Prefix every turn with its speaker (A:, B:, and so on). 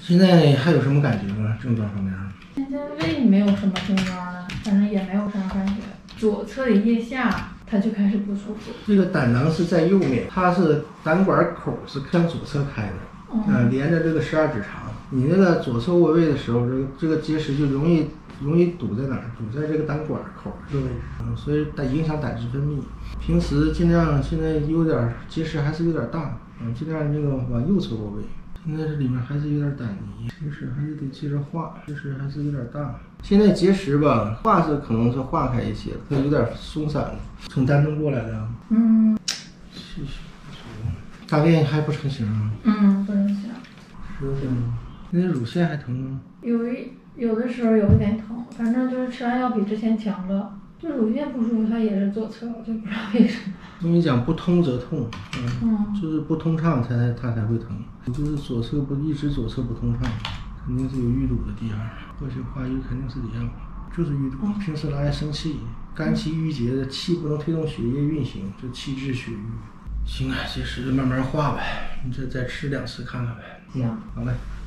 A: 现在还有什么感觉吗？症状方面？
B: 现在胃没有什么症状了，反正也没有啥感觉。左侧的腋下它就开始不舒服。
A: 这个胆囊是在右面，它是胆管口是向左侧开的，连着这个12指肠。你那个左侧卧位的时候，这个结石就容易堵在哪儿？堵在这个胆管口这个位置，所以影响胆汁分泌。平时尽量现在有点结石还是有点大，尽量这个往右侧卧位。现在这里面还是有点胆泥，结石还是得接着化，结石还是有点大。现在结石吧，化是可能是化开一些，它有点松散了。从丹东过来的。气血不足，大便还不成形啊？
B: 不成形。
A: 是吗？那乳腺还疼吗？
B: 有的时候有一点疼，反正就是吃完药比之前强了。就乳腺不舒服，它也是左侧，我就不知道为什么。
A: 中医讲不通则痛，就是不通畅它才会疼。就是左侧一直左侧不通畅，肯定是有淤堵的地方，或许化瘀肯定是得要，就是淤堵。平时老爱生气，肝气郁结的气不能推动血液运行，就气滞血瘀。行啊，结石就慢慢化呗，你再吃2次看看呗。
B: 行，
A: 好嘞。